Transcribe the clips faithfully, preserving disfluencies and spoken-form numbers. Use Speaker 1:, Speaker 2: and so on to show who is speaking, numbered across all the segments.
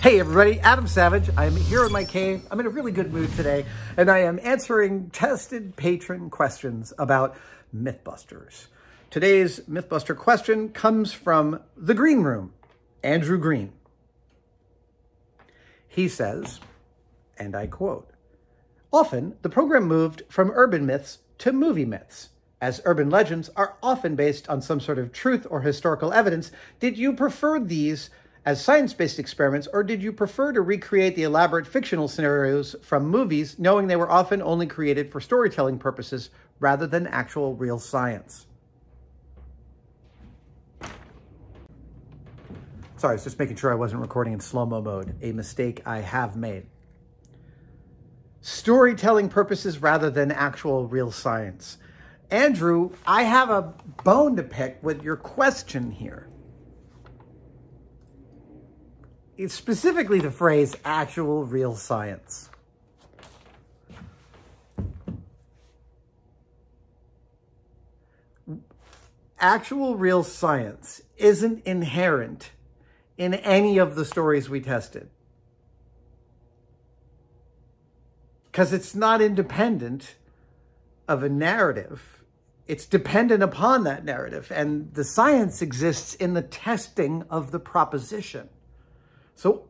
Speaker 1: Hey everybody, Adam Savage. I'm here in my cave. I'm in a really good mood today, and I am answering tested patron questions about MythBusters. Today's MythBuster question comes from the Green Room, Andrew Green. He says, and I quote, "Often, the program moved from urban myths to movie myths. As urban legends are often based on some sort of truth or historical evidence, did you prefer these as science-based experiments, or did you prefer to recreate the elaborate fictional scenarios from movies, knowing they were often only created for storytelling purposes rather than actual real science?" Sorry, I was just making sure I wasn't recording in slow-mo mode, a mistake I have made. Storytelling purposes rather than actual real science. Andrew, I have a bone to pick with your question here. It's specifically the phrase actual real science. Actual real science isn't inherent in any of the stories we tested, because it's not independent of a narrative. It's dependent upon that narrative, and the science exists in the testing of the proposition. So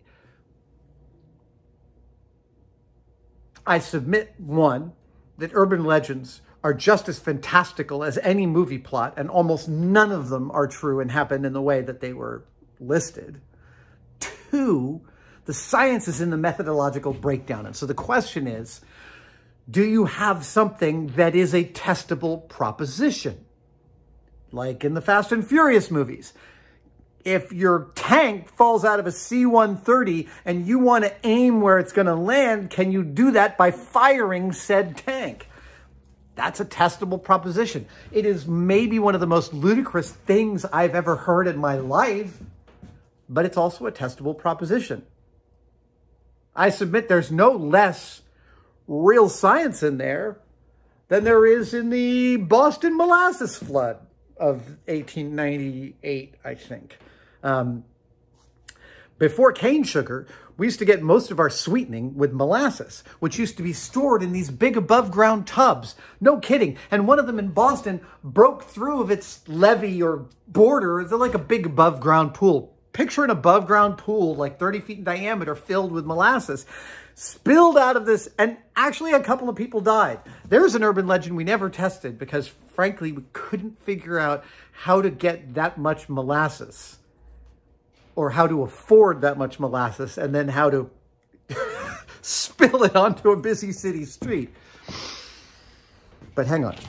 Speaker 1: I submit, one, that urban legends are just as fantastical as any movie plot, and almost none of them are true and happen in the way that they were listed. Two, the science is in the methodological breakdown. And so the question is, do you have something that is a testable proposition? Like in the Fast and Furious movies. If your tank falls out of a C one thirty and you want to aim where it's going to land, can you do that by firing said tank? That's a testable proposition. It is maybe one of the most ludicrous things I've ever heard in my life, but it's also a testable proposition. I submit there's no less real science in there than there is in the Boston molasses flood of eighteen ninety-eight, I think. Um, before cane sugar, we used to get most of our sweetening with molasses, which used to be stored in these big above ground tubs. No kidding. And one of them in Boston broke through of its levee or border. They're like a big above ground pool. Picture an above ground pool like thirty feet in diameter filled with molasses. Spilled out of this, and actually a couple of people died. There's an urban legend we never tested because, frankly, we couldn't figure out how to get that much molasses, or how to afford that much molasses, and then how to spill it onto a busy city street. But hang on.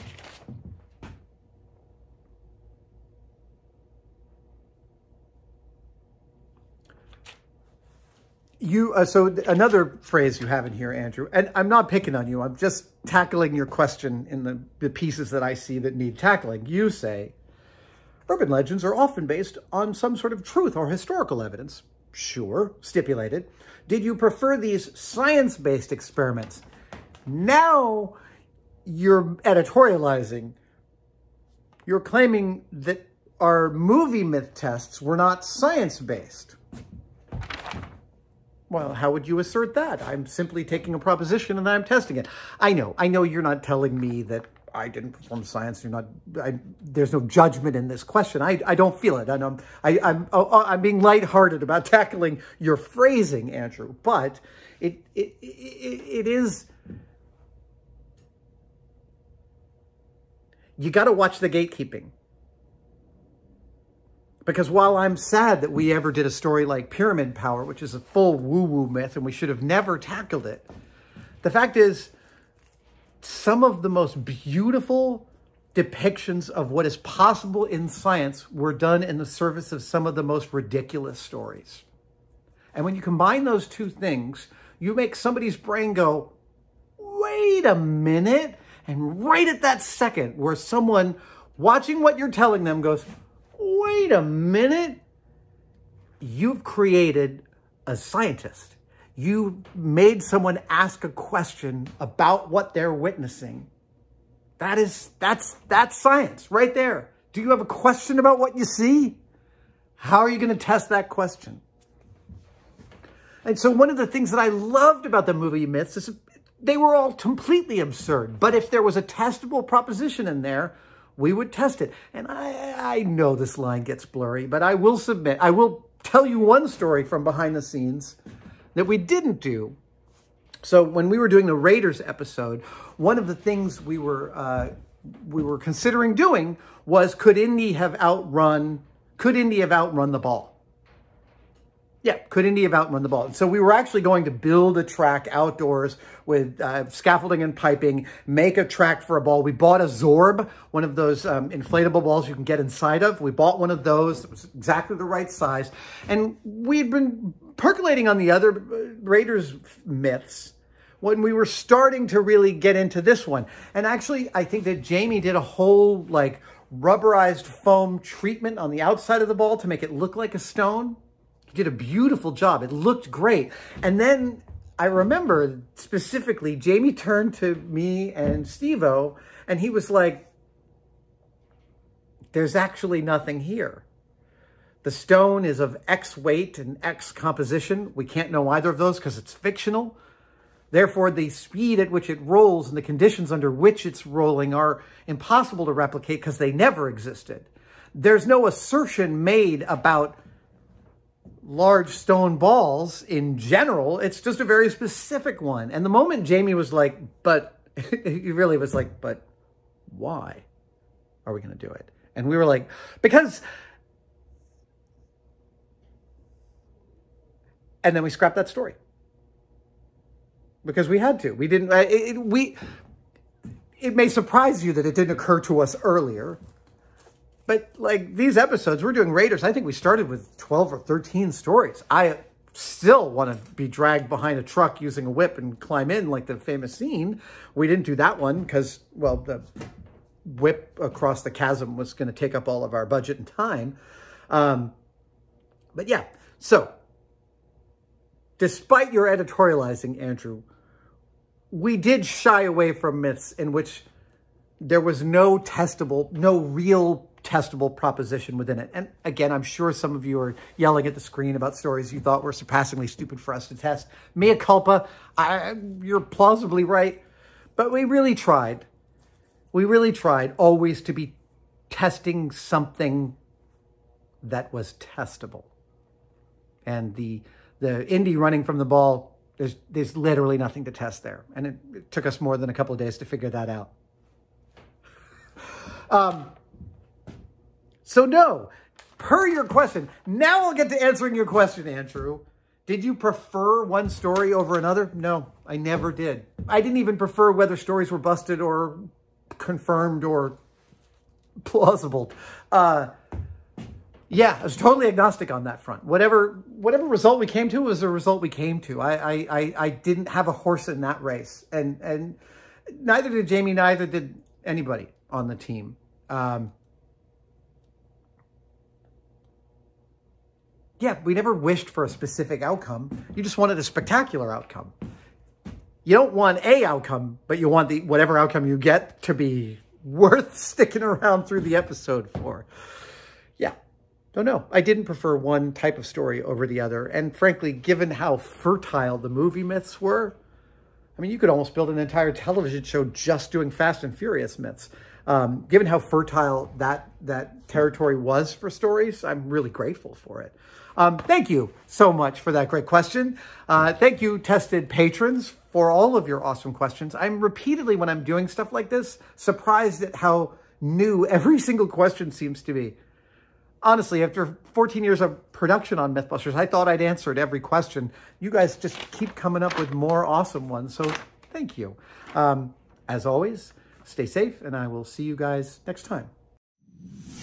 Speaker 1: You, uh, so another phrase you have in here, Andrew, and I'm not picking on you. I'm just tackling your question in the, the pieces that I see that need tackling. You say, urban legends are often based on some sort of truth or historical evidence. Sure, stipulated. Did you prefer these science-based experiments? Now you're editorializing. You're claiming that our movie myth tests were not science-based. Well, how would you assert that? I'm simply taking a proposition and I'm testing it. I know, I know you're not telling me that I didn't perform science. You're not, I, there's no judgment in this question. I, I don't feel it. And I'm, I, I'm, oh, I'm being lighthearted about tackling your phrasing, Andrew, but it, it, it, it is, you got to watch the gatekeeping. Because while I'm sad that we ever did a story like Pyramid Power, which is a full woo-woo myth, and we should have never tackled it, the fact is, some of the most beautiful depictions of what is possible in science were done in the service of some of the most ridiculous stories. And when you combine those two things, you make somebody's brain go, wait a minute. And right at that second where someone watching what you're telling them goes, wait a minute, you've created a scientist. You made someone ask a question about what they're witnessing. That is, that's, that's science right there. Do you have a question about what you see? How are you going to test that question? And so one of the things that I loved about the movie myths is they were all completely absurd. But if there was a testable proposition in there, we would test it. And I, I know this line gets blurry, but I will submit, I will tell you one story from behind the scenes that we didn't do. So when we were doing the Raiders episode, one of the things we were uh, we were considering doing was, could Indy have outrun, could Indy have outrun the ball? Yeah, could Indy have outrun the ball? And so we were actually going to build a track outdoors with uh, scaffolding and piping, make a track for a ball. We bought a Zorb, one of those um, inflatable balls you can get inside of. We bought one of those. It was exactly the right size. And we'd been percolating on the other Raiders myths when we were starting to really get into this one. And actually, I think that Jamie did a whole like rubberized foam treatment on the outside of the ball to make it look like a stone. Did a beautiful job. It looked great. And then I remember specifically, Jamie turned to me and Steve-O and he was like, there's actually nothing here. The stone is of X weight and X composition. We can't know either of those because it's fictional. Therefore, the speed at which it rolls and the conditions under which it's rolling are impossible to replicate because they never existed. There's no assertion made about large stone balls in general. It's just a very specific one. And the moment Jamie was like, but, he really was like, but why are we going to do it? And we were like, because, and then we scrapped that story. Because we had to. We didn't, it, it, we, it may surprise you that it didn't occur to us earlier. But like these episodes, we're doing Raiders. I think we started with twelve or thirteen stories. I still want to be dragged behind a truck using a whip and climb in like the famous scene. We didn't do that one because, well, the whip across the chasm was going to take up all of our budget and time. Um, but yeah, so despite your editorializing, Andrew, we did shy away from myths in which there was no testable, no real testable proposition within it. And again, I'm sure some of you are yelling at the screen about stories you thought were surpassingly stupid for us to test. Mea culpa. I, you're plausibly right. But we really tried. We really tried always to be testing something that was testable. And the the Indy running from the ball, there's, there's literally nothing to test there. And it, it took us more than a couple of days to figure that out. Um, so no, per your question, now I'll get to answering your question, Andrew. Did you prefer one story over another? No, I never did. I didn't even prefer whether stories were busted or confirmed or plausible. Uh, yeah, I was totally agnostic on that front. Whatever, whatever result we came to was the result we came to. I, I, I, I didn't have a horse in that race, and and neither did Jamie, neither did anybody on the team. Um, yeah, we never wished for a specific outcome. You just wanted a spectacular outcome. You don't want a outcome, but you want the whatever outcome you get to be worth sticking around through the episode for. Yeah, don't know. I didn't prefer one type of story over the other. And frankly, given how fertile the movie myths were, I mean, you could almost build an entire television show just doing Fast and Furious myths. Um, given how fertile that, that territory was for stories, I'm really grateful for it. Um, thank you so much for that great question. Uh, thank you, tested patrons, for all of your awesome questions. I'm repeatedly, when I'm doing stuff like this, surprised at how new every single question seems to be. Honestly, after fourteen years of production on MythBusters, I thought I'd answered every question. You guys just keep coming up with more awesome ones, so thank you. Um, as always, stay safe, and I will see you guys next time.